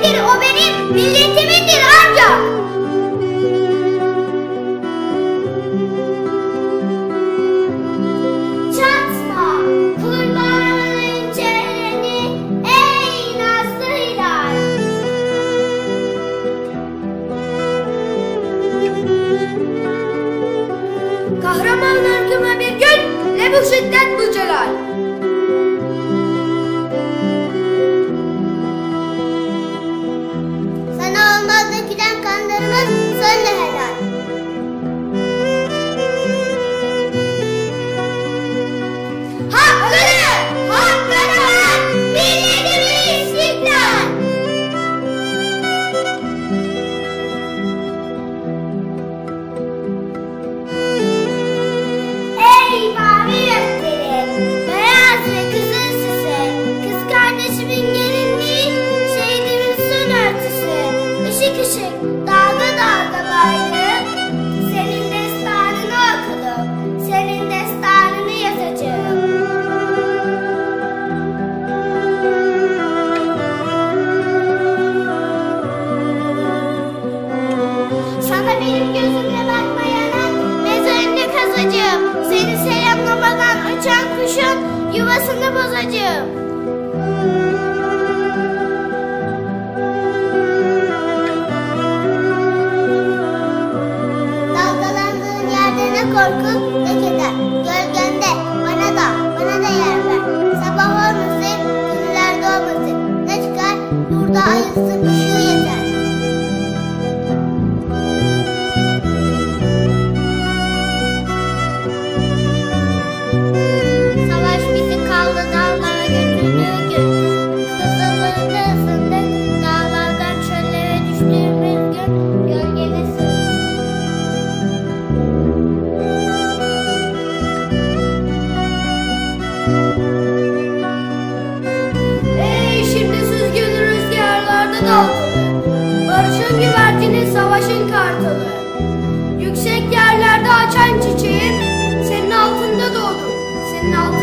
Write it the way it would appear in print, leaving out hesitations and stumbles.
kimdir? O benim milletimindir ancak. Çatma kurbanın çehreni ey nazlı hilal. Kahramanlar kıma bir gün, ne bu şiddet bu celal. Sana olmaz dökülen kanlarımız söyle helal. Hakları, hakları var, milletimi istiklal. Ey mavi gökleri, beyaz ve kızıl süse, kız kardeşimin gelinliği, şehidimin son örtüsü, ışık ışık, dalga dalga bayrağım, senin destanını okudum, senin destanını yazacağım. Sana benim gözümle bakmayana mezarını kazacağım. Seni selamlamadan uçan kuşun yuvasını bozacağım. Dalgalandığın yerde ne korku ne keder. Gölgende bana da yer ver. Sabah olmasın, günler doğmasın. Ne çıkar? Yurda ayılsın, ışığı yeter. Savaş bizi kaldı dağlara götürdüğü gün. Kızıllarında ısındık, dağlardan çöllere düştüğümüz gün. Gölgede sığındık. Ey şimdi süzgün rüzgarlarda dalgalı, barışın güvercini savaşın kartalı. Yüksek yerlerde açan çiçeğim, senin altında doğdum, senin altında